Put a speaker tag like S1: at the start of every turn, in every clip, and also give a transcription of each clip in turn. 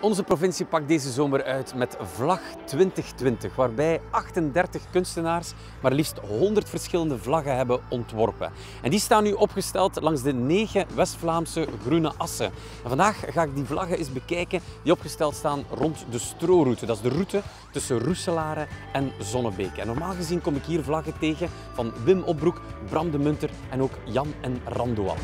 S1: Onze provincie pakt deze zomer uit met Vlag 2020, waarbij 38 kunstenaars maar liefst 100 verschillende vlaggen hebben ontworpen. En die staan nu opgesteld langs de 9 West-Vlaamse groene assen. En vandaag ga ik die vlaggen eens bekijken die opgesteld staan rond de Strooroute. Dat is de route tussen Roeselare en Zonnebeek. En normaal gezien kom ik hier vlaggen tegen van Wim Opbroek, Bram de Munter en ook Jan en Randoat.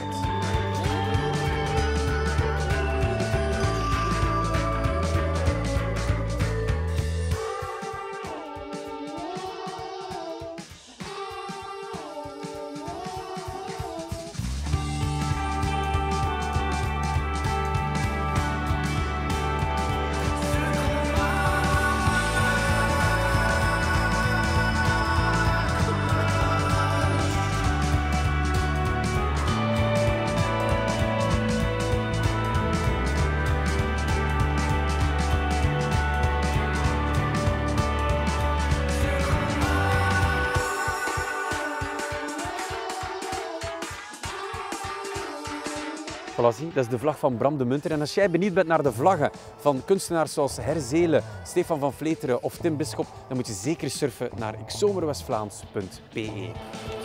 S1: Voilà, zie, dat is de vlag van Bram de Munter. En als jij benieuwd bent naar de vlaggen van kunstenaars zoals Herzelen, Stefan van Vleteren of Tim Bisschop, dan moet je zeker surfen naar ikzomerwestvlaams.be.